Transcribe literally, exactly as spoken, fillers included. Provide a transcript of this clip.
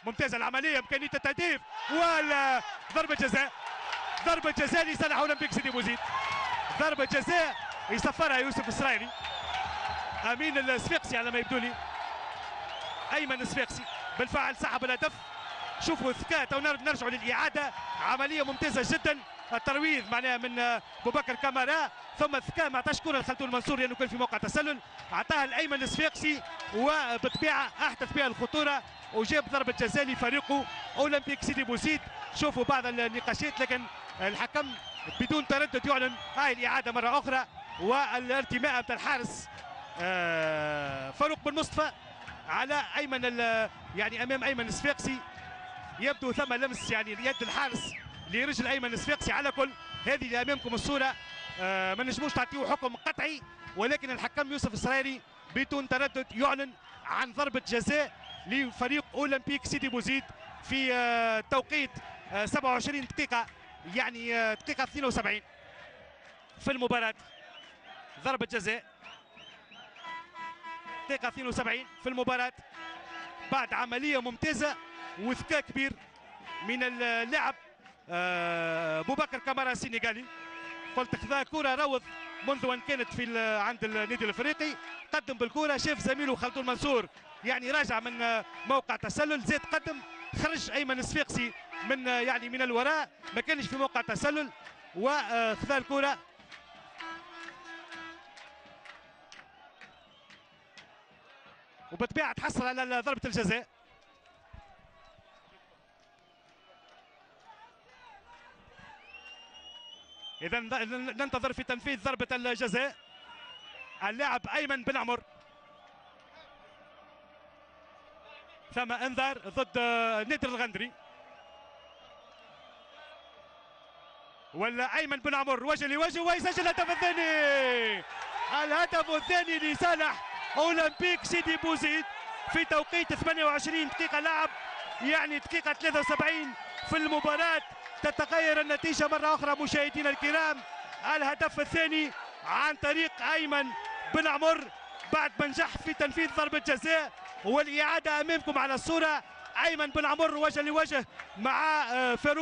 ممتازه العمليه، امكانيه التهديف ولا ضربه جزاء. ضربه جزاء لصالح اولمبيك سيدي بوزيد. ضربه جزاء يصفرها يوسف السرايري. امين الصفاقسي على ما يبدو لي، ايمن الصفاقسي بالفعل سحب الهدف. شوفوا ذكاء، تو نرجعوا للاعاده. عمليه ممتازه جدا، الترويض معناها من ابو بكر كامارا، ثم الذكاء ما عطاش كره لخلدون منصور لانه كان في موقع تسلل، عطاها الايمن الصفاقسي وبالطبيعه احدث بها الخطوره وجاب ضربه جزاء لفريقه اولمبيك سيدي بوزيد. شوفوا بعض النقاشات لكن الحكم بدون تردد يعلن هاي الاعاده مره اخرى، والارتماء بتاع الحارس فاروق بن مصطفى على ايمن يعني امام ايمن الصفاقسي. يبدو ثم لمس يعني يد الحارس لرجل ايمن الصفاقسي. على كل هذه اللي امامكم الصوره، آه ما نجموش تعطيوه حكم قطعي، ولكن الحكم يوسف السرايري بدون تردد يعلن عن ضربه جزاء لفريق اولمبيك سيدي بوزيد في آه توقيت آه سبعة وعشرين دقيقه، يعني آه دقيقه اثنين وسبعين في المباراه. ضربه جزاء دقيقه اثنين وسبعين في المباراه بعد عمليه ممتازه وذكاء كبير من اللاعب ابو بكر كامارا السنغالي. قلت خذا كره روض منذ ان كانت في عند النادي الافريقي، قدم بالكره شاف زميله خلدون منصور يعني راجع من موقع تسلل، زاد قدم خرج ايمن الصفاقسي من يعني من الوراء، ما كانش في موقع تسلل وخذا الكره وبالطبيعه تحصل على ضربه الجزاء. إذا ننتظر في تنفيذ ضربة الجزاء اللاعب أيمن بن عمر. ثم انذار ضد نادر الغندري، ولا أيمن بن عمر وجه لوجه ويسجل الهدف الثاني. الهدف الثاني لصالح أولمبيك سيدي بوزيد في توقيت ثمانية وعشرين دقيقة لعب، يعني دقيقة ثلاثة وسبعين في المباراة. تتغير النتيجة مرة أخرى مشاهدينا الكرام. الهدف الثاني عن طريق أيمن بن عمر بعد ما نجح في تنفيذ ضربة جزاء، والإعادة أمامكم على الصورة. أيمن بن عمر وجه لوجه مع فاروق